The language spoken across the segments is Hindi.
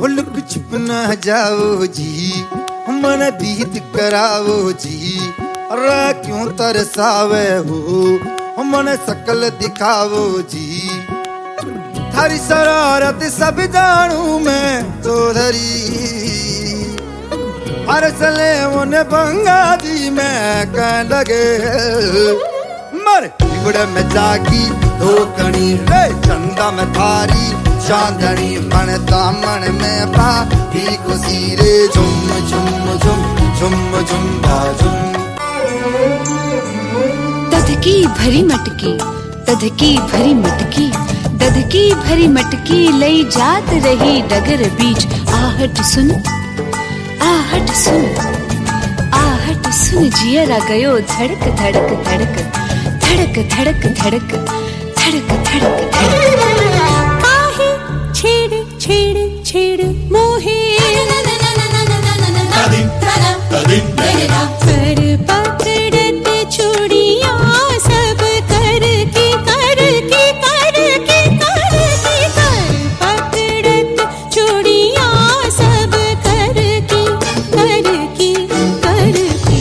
लुक छुप न जाओ जी, मन बीत कराओ जी। रा क्यों तरसावे हो मन शकल दिखाओ जी। थारी शरारत सब जानू मैं चौधरी, हर सले उन्हें भंगा दी मैं कह लगे। मर बिगड़ में जागी धोकनी रे चंदा में थारी चांदनी, मन दामन में भाभी को सीरे झुम झुम झुम झुम झुम झुम। दधकी भरी मटकी, दधकी भरी मटकी, दधकी भरी मटकी लई जात रही डगर बीच। आहट सुन, आहट सुन, आहट सुन जियरा गयो धड़क धड़क धड़क, धड़क धड़क धड़क, धड़क धड़क धड़क। काहे छेड़ छेड़ छेड़ मोहे पर पकड़त चूड़ियां सब करके करके करके करके, पर पकड़त चूड़ियां सब करके करके करके।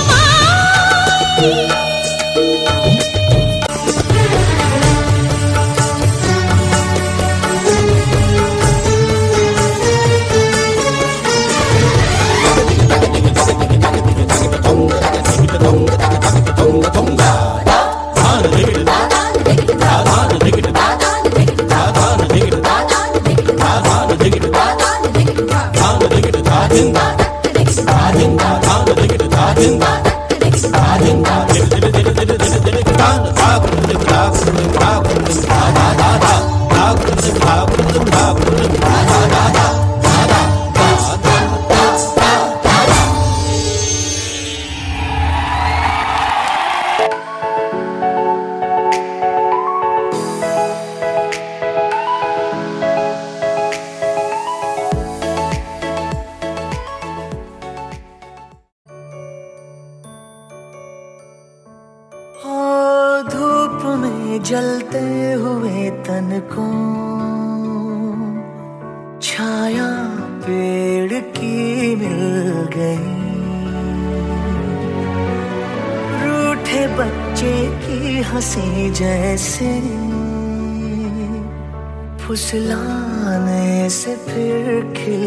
जलते हुए तन को छाया पेड़ की मिल गई, रूठे बच्चे की हंसी जैसे फुसलाने से फिर खिल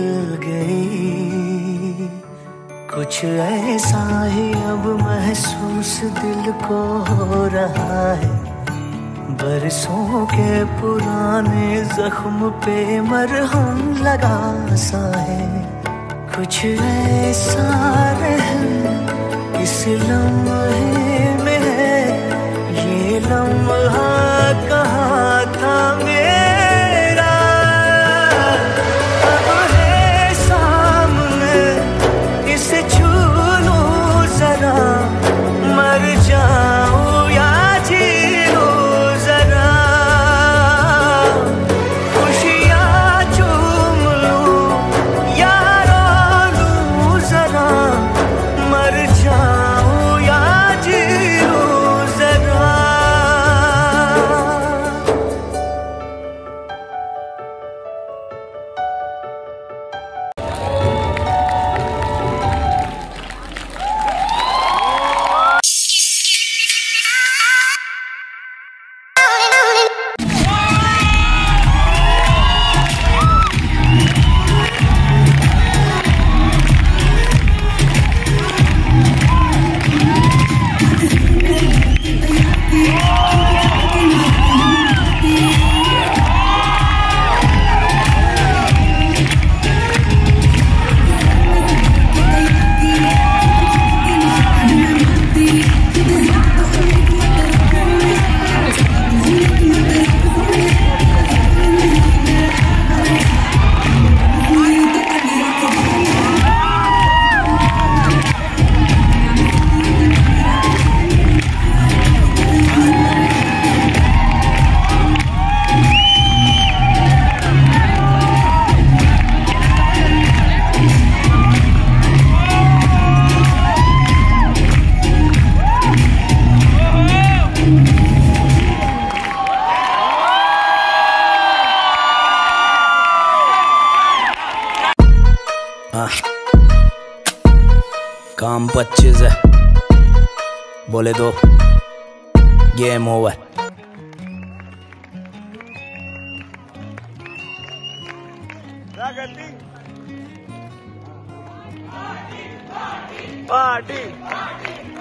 गई। कुछ ऐसा ही अब महसूस दिल को हो रहा है, बरसों के पुराने जख्म पे मरहम लगा सा है। कुछ ऐसा रहम इस लम्हे में है, ये लम्हा कहाँ था मेरा, अब है सामने इसे छू लूं जरा, मर जाऊं या जी शाम 25 है, बोले तो गेम ओवर। पार्टी